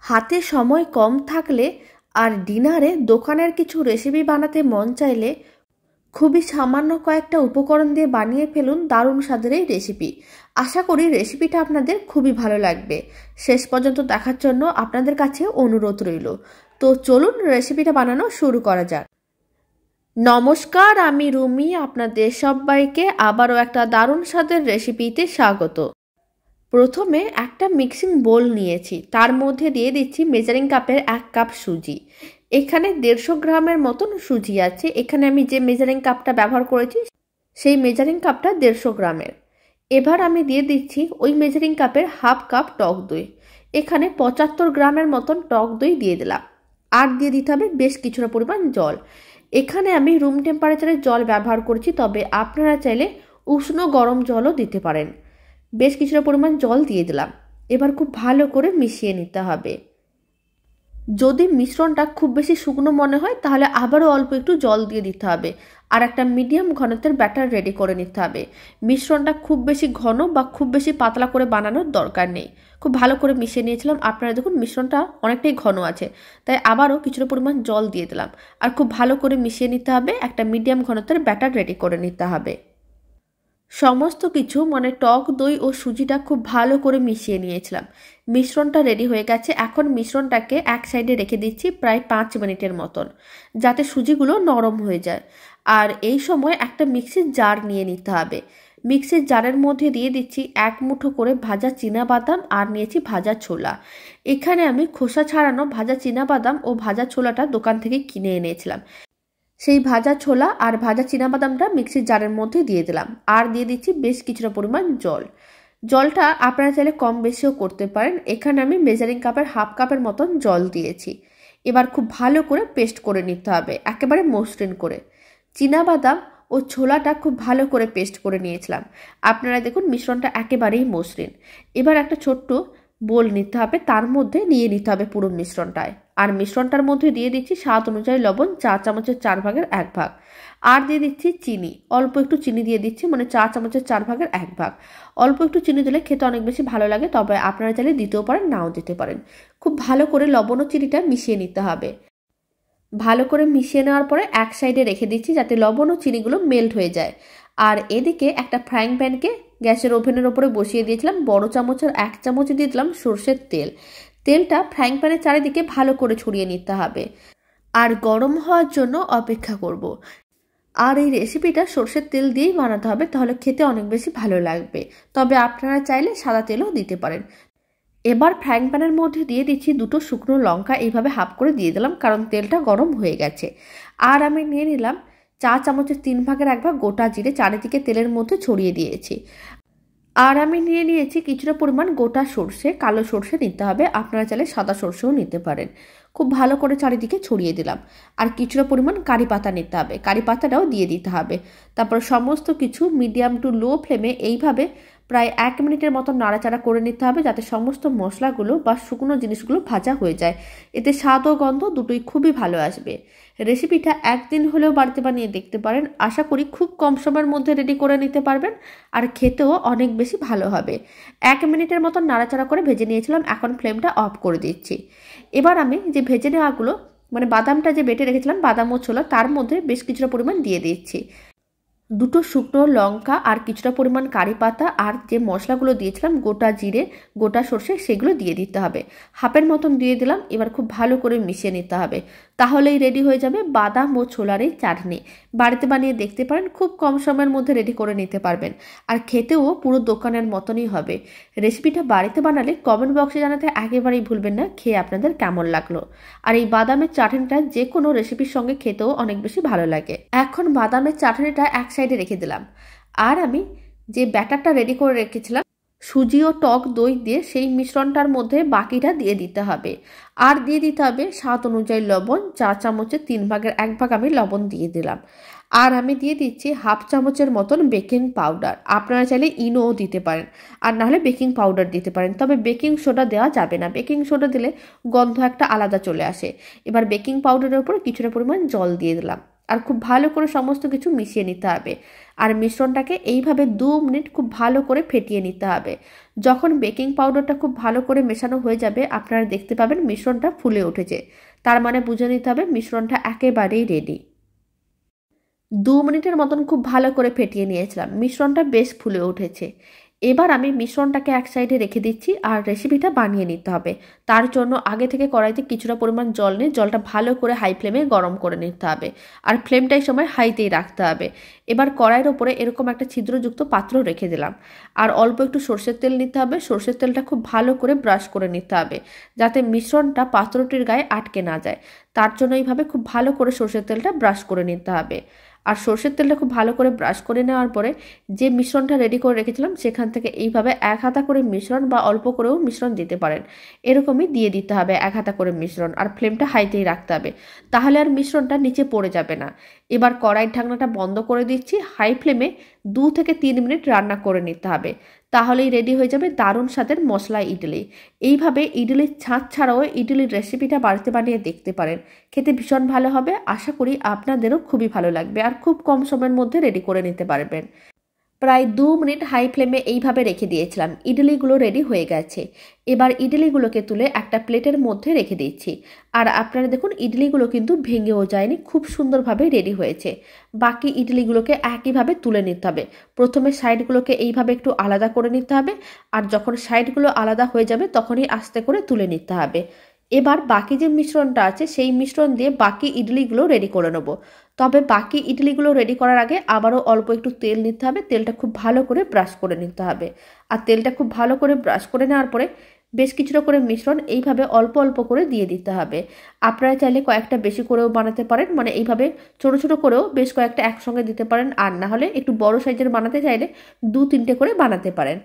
হাতে সময় কম থাকলে আর ডিনারে দোকানের কিছু রেসিপি বানাতে মন চাইলে খুবই সামান্য কয়েকটা উপকরণ দিয়ে বানিয়ে ফেলুন দারুণ স্বাদের এই রেসিপি। আশা করি রেসিপিটা আপনাদের খুবই ভালো লাগবে। শেষ পর্যন্ত দেখার জন্য আপনাদের কাছে অনুরোধ রইল। তো চলুন রেসিপিটা বানানো শুরু করা যাক। নমস্কার, আমি রুমি, আপনাদের সবাইকে আবারও একটা দারুণ স্বাদের রেসিপিতে স্বাগত। প্রথমে একটা মিক্সিং বোল নিয়েছি, তার মধ্যে দিয়ে দিচ্ছি মেজারিং কাপের 1 কাপ সুজি। এখানে 150 গ্রামের মতন সুজি আছে। এখানে আমি যে মেজারিং কাপটা ব্যবহার করেছি সেই মেজারিং কাপটা 150 গ্রামের। এবার আমি দিয়ে দিচ্ছি ওই মেজারিং কাপের 1/2 কাপ টক দই। এখানে 75 গ্রামের মতন টক দই দিয়ে দিলাম। আর দিয়ে দিতে হবে বেশ কিছুটা পরিমাণ জল। এখানে আমি রুম টেম্পারেচারের জল ব্যবহার করছি, তবে আপনারা চাইলে উষ্ণ গরম জলও দিতে পারেন। বেশ কিছুটা পরিমাণ জল দিয়ে দিলাম। এবার খুব ভালো করে মিশিয়ে নিতে হবে। যদি মিশ্রণটা খুব বেশি শুকনো মনে হয় তাহলে আবারও অল্প একটু জল দিয়ে দিতে হবে। আর একটা মিডিয়াম ঘনত্বের ব্যাটার রেডি করে নিতে হবে। মিশ্রণটা খুব বেশি ঘন বা খুব বেশি পাতলা করে বানানোর দরকার নেই। খুব ভালো করে মিশিয়ে নিয়েছিলাম। আপনারা দেখুন মিশ্রণটা অনেকটাই ঘন আছে, তাই আবারও কিছুটা পরিমাণ জল দিয়ে দিলাম। আর খুব ভালো করে মিশিয়ে নিতে হবে। একটা মিডিয়াম ঘনত্বের ব্যাটার রেডি করে নিতে হবে। সমস্ত কিছু মানে টক দই ও সুজিটা খুব ভালো করে মিশিয়ে নিয়েছিলাম। মিশ্রণটা রেডি হয়ে গেছে। এখন মিশ্রণটাকে এক সাইডে রেখে দিচ্ছি প্রায় 5 মিনিটের মতন, যাতে সুজিগুলো নরম হয়ে যায়। আর এই সময় একটা মিক্সির জার নিয়ে নিতে হবে। মিক্সির জারের মধ্যে দিয়ে দিচ্ছি 1 মুঠো করে ভাজা চীনাবাদাম আর নিয়েছি ভাজা ছোলা। এখানে আমি খোসা ছাড়ানো ভাজা চীনাবাদাম ও ভাজা ছোলাটা দোকান থেকে কিনে এনেছিলাম। সেই ভাজা ছোলা আর ভাজা চীনাবাদামটা মিক্সির জারের মধ্যে দিয়ে দিলাম। আর দিয়ে দিচ্ছি বেশ কিছুটা পরিমাণ জল। জলটা আপনারা চাইলে কম বেশিও করতে পারেন। এখানে আমি মেজারিং কাপের 1/2 কাপের মতন জল দিয়েছি। এবার খুব ভালো করে পেস্ট করে নিতে হবে, একেবারে মসৃণ করে। চীনাবাদাম ও ছোলাটা খুব ভালো করে পেস্ট করে নিয়েছিলাম। আপনারা দেখুন মিশ্রণটা একেবারেই মসৃণ। এবার একটা ছোট্ট বোল নিতে হবে, তার মধ্যে নিয়ে নিতে হবে পুরো মিশ্রণটায়। আর মিশ্রণটার মধ্যে দিয়ে দিচ্ছি স্বাদ অনুযায়ী লবণ, 4 চামচের 4 ভাগের 1 ভাগ। আর দিয়ে দিচ্ছি চিনি, অল্প একটু চিনি দিয়ে দিচ্ছি, মানে 4 চামচের 4 ভাগের 1 ভাগ। অল্প একটু চিনি দিলে খেতে অনেক বেশি ভালো লাগে, তবে আপনারা চাইলে দিতেও পারেন, নাও দিতে পারেন। খুব ভালো করে লবণ ও চিনিটা মিশিয়ে নিতে হবে। ভালো করে মিশিয়ে নেওয়ার পরে এক সাইডে রেখে দিচ্ছি যাতে লবণ ও চিনিগুলো মেল্ট হয়ে যায়। আর এদিকে একটা ফ্রাইং প্যানকে গ্যাসের ওভেনের ওপরে বসিয়ে দিয়েছিলাম। বড় চামচের 1 চামচ দিয়ে দিলাম সর্ষের তেল। তেলটা ফ্রাইং প্যানের চারিদিকে ভালো করে ছড়িয়ে নিতে হবে আর গরম হওয়ার জন্য অপেক্ষা করব। আর এই রেসিপিটা সর্ষের তেল দিয়েই বানাতে হবে, তাহলে খেতে অনেক বেশি ভালো লাগবে। তবে আপনারা চাইলে সাদা তেলও দিতে পারেন। এবার ফ্রাইং প্যানের মধ্যে দিয়ে দিচ্ছি 2টো শুকনো লঙ্কা, এইভাবে হাফ করে দিয়ে দিলাম, কারণ তেলটা গরম হয়ে গেছে। আর আমি নিয়ে নিলাম 4 চামচের 3 ভাগের 1 ভাগ গোটা জিরে, চারিদিকে তেলের মধ্যে ছড়িয়ে দিয়েছি। আর আমি নিয়ে নিয়েছি কিছুটা পরিমাণ গোটা সর্ষে, কালো সর্ষে নিতে হবে। আপনারা চাইলে সাদা সর্ষেও নিতে পারেন। খুব ভালো করে চারিদিকে ছড়িয়ে দিলাম। আর কিছুটা পরিমাণ কারি পাতা নিতে হবে, কারি পাতাটাও দিয়ে দিতে হবে। তারপর সমস্ত কিছু মিডিয়াম টু লো ফ্লেমে এইভাবে প্রায় 1 মিনিটের মতো নাড়াচাড়া করে নিতে হবে, যাতে সমস্ত মশলাগুলো বা শুকনো জিনিসগুলো ভাজা হয়ে যায়। এতে স্বাদ ও গন্ধ দুটোই খুবই ভালো আসবে। রেসিপিটা একদিন হলেও বাড়িতে বানিয়ে দেখতে পারেন। আশা করি খুব কম সময়ের মধ্যে রেডি করে নিতে পারবেন আর খেতেও অনেক বেশি ভালো হবে। 1 মিনিটের মতো নাড়াচাড়া করে ভেজে নিয়েছিলাম। এখন ফ্লেমটা অফ করে দিচ্ছি। এবার আমি যে ভেজে নেওয়াগুলো মানে বাদামটা যে বেটে রেখেছিলাম, বাদাম ও ছোলা, তার মধ্যে বেশ কিছুটা পরিমাণ দিয়ে দিচ্ছি। 2টো শুকনো লঙ্কা আর কিছুটা পরিমাণ কারি পাতা আর যে মশলাগুলো দিয়েছিলাম গোটা জিরে, গোটা সর্ষে, সেগুলো দিয়ে দিতে হবে। হাফের মতন দিয়ে দিলাম। এবার খুব ভালো করে মিশিয়ে নিতে হবে। তাহলেই রেডি হয়ে যাবে বাদাম ও ছোলার এই চাটনি। বাড়িতে বানিয়ে দেখতে পারেন, খুব কম সময়ের মধ্যে রেডি করে নিতে পারবেন। আর খেতেও পুরো দোকানের মতনই হবে। রেসিপিটা বাড়িতে বানালে কমেন্ট বক্সে জানাতে একেবারেই ভুলবেন না খেয়ে আপনাদের কেমন লাগলো। আর এই বাদামের চাটনিটা যে কোনো রেসিপির সঙ্গে খেতেও অনেক বেশি ভালো লাগে। এখন বাদামের চাটনিটা এক সাইডে রেখে দিলাম। আর আমি যে ব্যাটারটা রেডি করে রেখেছিলাম সুজি ও টক দই দিয়ে, সেই মিশ্রণটার মধ্যে বাকিটা দিয়ে দিতে হবে। আর দিয়ে দিতে হবে স্বাদ অনুযায়ী লবণ, 4 চামচের 3 ভাগের 1 ভাগ আমি লবণ দিয়ে দিলাম। আর আমি দিয়ে দিচ্ছি 1/2 চামচের মতন বেকিং পাউডার। আপনারা চাইলে ইনোও দিতে পারেন, আর নাহলে বেকিং পাউডার দিতে পারেন। তবে বেকিং সোডা দেওয়া যাবে না, বেকিং সোডা দিলে গন্ধ একটা আলাদা চলে আসে। এবার বেকিং পাউডারের উপর কিছুটা পরিমাণ জল দিয়ে দিলাম। আর খুব ভালো করে সমস্ত কিছু মিশিয়ে নিতে হবে। আর মিশ্রণটাকে এইভাবে 2 মিনিট খুব ভালো করে ফেটিয়ে নিতে হবে। যখন বেকিং পাউডারটা খুব ভালো করে মেশানো হয়ে যাবে আপনারা দেখতে পাবেন মিশ্রণটা ফুলে উঠেছে, তার মানে বুঝে নিতে হবে মিশ্রণটা একেবারেই রেডি। 2 মিনিটের মতন খুব ভালো করে ফেটিয়ে নিয়েছিলাম, মিশ্রণটা বেশ ফুলে উঠেছে। এবার আমি মিশ্রণটাকে এক সাইডে রেখে দিচ্ছি আর রেসিপিটা বানিয়ে নিতে হবে। তার জন্য আগে থেকে কড়াইতে কিছুটা পরিমাণ জল নিয়ে জলটা ভালো করে হাই ফ্লেমে গরম করে নিতে হবে, আর ফ্লেমটা এই সময় হাইতেই রাখতে হবে। এবার কড়াইয়ের ওপরে এরকম একটা ছিদ্রযুক্ত পাত্র রেখে দিলাম, আর অল্প একটু সর্ষের তেল নিতে হবে। সর্ষের তেলটা খুব ভালো করে ব্রাশ করে নিতে হবে যাতে মিশ্রণটা পাত্রটির গায়ে আটকে না যায়। তার জন্য এইভাবে খুব ভালো করে সর্ষের তেলটা ব্রাশ করে নিতে হবে। আর সর্ষের তেলটা খুব ভালো করে ব্রাশ করে নেওয়ার পরে যে মিশ্রণটা রেডি করে রেখেছিলাম সেখান থেকে এইভাবে 1 হাতা করে মিশ্রণ বা অল্প করেও মিশ্রণ দিতে পারেন, এরকমই দিয়ে দিতে হবে 1 হাতা করে মিশ্রণ, আর ফ্লেমটা হাইতেই রাখতে হবে, তাহলে আর মিশ্রণটা নিচে পড়ে যাবে না। এবার কড়াইয়ের ঢাকনাটা বন্ধ করে দিচ্ছি, হাই ফ্লেমে 2 থেকে 3 মিনিট রান্না করে নিতে হবে, তাহলেই রেডি হয়ে যাবে দারুণ স্বাদের মশলা ইডলি। এইভাবে ইডলির ছাঁচ ছাড়াও ইডলির রেসিপিটা বাড়িতে বানিয়ে দেখতে পারেন, খেতে ভীষণ ভালো হবে। আশা করি আপনাদেরও খুবই ভালো লাগবে আর খুব কম সময়ের মধ্যে রেডি করে নিতে পারবেন। প্রায় 2 মিনিট হাই ফ্লেমে এইভাবে রেখে দিয়েছিলাম, ইডলিগুলো রেডি হয়ে গেছে। এবার ইডলিগুলোকে তুলে একটা প্লেটের মধ্যে রেখে দিচ্ছি। আর আপনারা দেখুন ইডলিগুলো কিন্তু ভেঙেও যায়নি, খুব সুন্দরভাবে রেডি হয়েছে। বাকি ইডলিগুলোকে একইভাবে তুলে নিতে হবে। প্রথমে সাইডগুলোকে এইভাবে একটু আলাদা করে নিতে হবে, আর যখন সাইডগুলো আলাদা হয়ে যাবে তখনই আস্তে করে তুলে নিতে হবে। এবার বাকি যে মিশ্রণটা আছে সেই মিশ্রণ দিয়ে বাকি ইডলিগুলো রেডি করে নেব। তবে বাকি ইডলিগুলো রেডি করার আগে আবারও অল্প একটু তেল নিতে হবে, তেলটা খুব ভালো করে ব্রাশ করে নিতে হবে। আর তেলটা খুব ভালো করে ব্রাশ করে নেওয়ার পরে বেশ কিছুটা করে মিশ্রণ এইভাবে অল্প অল্প করে দিয়ে দিতে হবে। আপনারা চাইলে কয়েকটা বেশি করেও বানাতে পারেন, মানে এইভাবে ছোট ছোট করেও বেশ কয়েকটা একসঙ্গে দিতে পারেন, আর না হলে একটু বড় সাইজের বানাতে চাইলে 2-3টে করে বানাতে পারেন।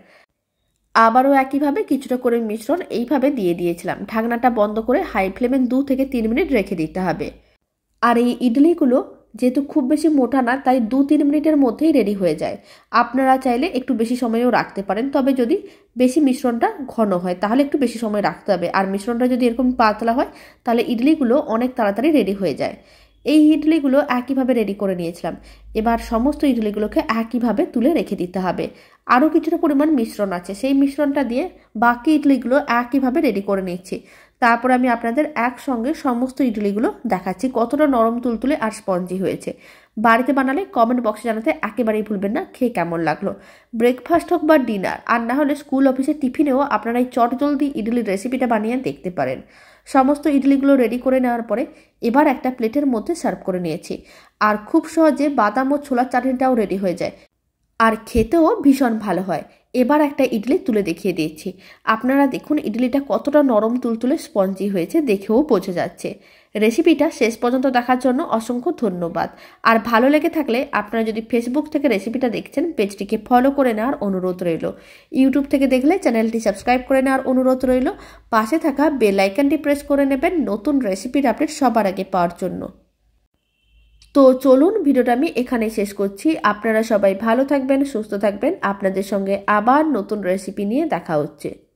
আবারও একইভাবে কিছুটা করে মিশ্রণ এইভাবে দিয়ে দিয়েছিলাম। ঢাকনাটা বন্ধ করে হাই ফ্লেমে 2 থেকে 3 মিনিট রেখে দিতে হবে। আর এই ইডলিগুলো যেহেতু খুব বেশি মোটা না, তাই 2-3 মিনিটের মধ্যেই রেডি হয়ে যায়। আপনারা চাইলে একটু বেশি সময়ও রাখতে পারেন, তবে যদি বেশি মিশ্রণটা ঘন হয় তাহলে একটু বেশি সময় রাখতে হবে। আর মিশ্রণটা যদি এরকম পাতলা হয় তাহলে ইডলিগুলো অনেক তাড়াতাড়ি রেডি হয়ে যায়। এই ইডলিগুলো একইভাবে রেডি করে নিয়েছিলাম। এবার সমস্ত ইডলিগুলোকে একইভাবে তুলে রেখে দিতে হবে। আরও কিছুটা পরিমাণ মিশ্রণ আছে, সেই মিশ্রণটা দিয়ে বাকি ইডলিগুলো একইভাবে রেডি করে নিচ্ছি। তারপর আমি আপনাদের একসঙ্গে সমস্ত ইডলিগুলো দেখাচ্ছি কতটা নরম তুলতুলে আর স্পঞ্জি হয়েছে। বাড়িতে বানালে কমেন্ট বক্সে জানাতে একেবারেই ভুলবেন না খেয়ে কেমন লাগলো। ব্রেকফাস্ট হোক বা ডিনার, আর না হলে স্কুল অফিসে টিফিনেও আপনারা এই চটজলদি ইডলির রেসিপিটা বানিয়ে দেখতে পারেন। সমস্ত ইডলিগুলো রেডি করে নেওয়ার পরে এবার একটা প্লেটের মধ্যে সার্ভ করে নিয়েছি। আর খুব সহজে বাদাম ও ছোলার চাটনিটাও রেডি হয়ে যায়, আর খেতেও ভীষণ ভালো হয়। এবার একটা ইডলি তুলে দেখিয়ে দিয়েছি। আপনারা দেখুন ইডলিটা কতটা নরম তুলতুলে স্পঞ্জি হয়েছে, দেখেও বোঝা যাচ্ছে। রেসিপিটা শেষ পর্যন্ত দেখার জন্য অসংখ্য ধন্যবাদ। আর ভালো লেগে থাকলে আপনারা যদি ফেসবুক থেকে রেসিপিটা দেখছেন পেজটিকে ফলো করে নেওয়ার অনুরোধ রইল। ইউটিউব থেকে দেখলে চ্যানেলটি সাবস্ক্রাইব করে নেওয়ার অনুরোধ রইল। পাশে থাকা বেল আইকনটি প্রেস করে নেবেন নতুন রেসিপির আপডেট সবার আগে পাওয়ার জন্য। তো চলুন ভিডিওটা আমি এখানে শেষ করছি। আপনারা সবাই ভালো থাকবেন, সুস্থ থাকবেন। আপনাদের সঙ্গে আবার নতুন রেসিপি নিয়ে দেখা হচ্ছে।